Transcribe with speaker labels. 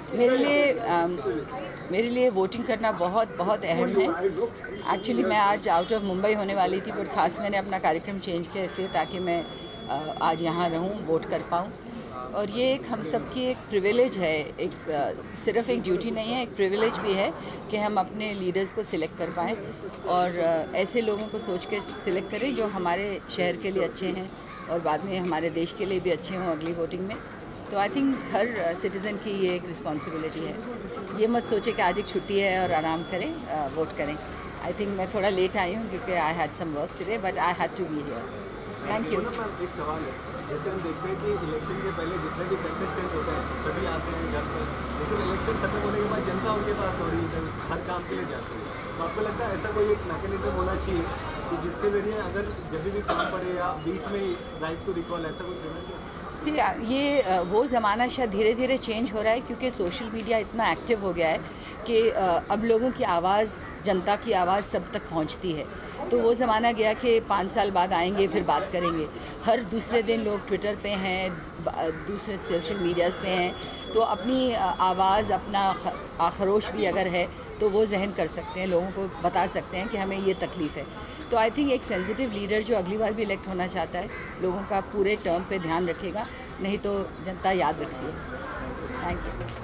Speaker 1: मेरे लिए वोटिंग करना बहुत बहुत अहम है। एक्चुअली मैं आज आउट ऑफ मुंबई होने वाली थी, पर ख़ास मैंने अपना कार्यक्रम चेंज किया इसलिए ताकि मैं आज यहाँ रहूँ, वोट कर पाऊँ। और ये एक हम सब की एक प्रिविलेज है, एक सिर्फ एक ड्यूटी नहीं है, एक प्रिविलेज भी है कि हम अपने लीडर्स को सिलेक्ट कर पाएँ और ऐसे लोगों को सोच के सिलेक्ट करें जो हमारे शहर के लिए अच्छे हैं और बाद में हमारे देश के लिए भी अच्छे हों अगली वोटिंग में। तो आई थिंक हर सिटीज़न की ये एक रिस्पॉन्सिबिलिटी है। ये मत सोचे कि आज एक छुट्टी है और आराम करें, वोट करें। आई थिंक मैं थोड़ा लेट आई हूँ क्योंकि I had some work today, but I had to be here. Thank you.
Speaker 2: एक सवाल है, जैसे हम देखते हैं कि इलेक्शन के पहले जितने भी कंटेस्टेंट होते हैं सभी आते हैं घर पर, लेकिन इलेक्शन खत्म होने के बाद जनता उनके पास दौड़ी हर काम के लिए जाती है। तो आपको लगता है ऐसा कोई एक मैकेनिज्म होना चाहिए कि जिसके जरिए अगर जब भी काम पड़े या बीच में राइट टू रिकॉल ऐसा कुछ होना चाहिए?
Speaker 1: ये वो ज़माना शायद धीरे धीरे चेंज हो रहा है क्योंकि सोशल मीडिया इतना एक्टिव हो गया है कि अब लोगों की आवाज़, जनता की आवाज़ सब तक पहुंचती है। तो वो ज़माना गया कि 5 साल बाद आएंगे फिर बात करेंगे। हर दूसरे दिन लोग ट्विटर पे हैं, दूसरे सोशल मीडियाज़ पे हैं, तो अपनी आवाज़, अपना आक्रोश भी अगर है तो वो जहन कर सकते हैं, लोगों को बता सकते हैं कि हमें ये तकलीफ़ है। तो आई थिंक एक सेंसिटिव लीडर जो अगली बार भी इलेक्ट होना चाहता है, लोगों का पूरे टर्म पे ध्यान रखेगा, नहीं तो जनता याद रखती है। Thank you.